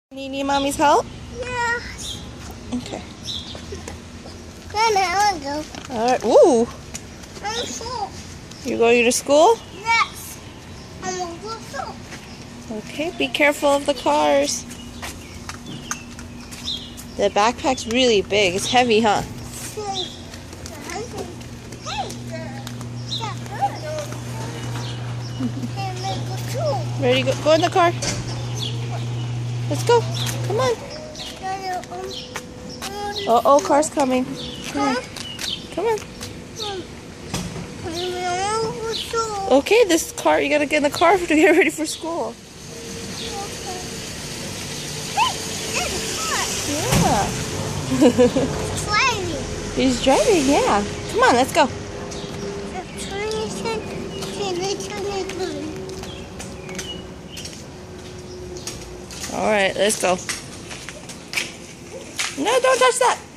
Need mommy's help? Yes. Okay. Then I want to go. Alright. Ooh. I'm full. You're going to school? Yes. I'm going to go full. Okay, be careful of the cars. The backpack's really big. It's heavy, huh? Ready to go in the car? Let's go. Come on. Uh-oh, car's coming. Come on. Come on. Okay, this car, you gotta get in the car to get ready for school. Yeah. He's driving, yeah. Come on, let's go. Alright, let's go. No, don't touch that.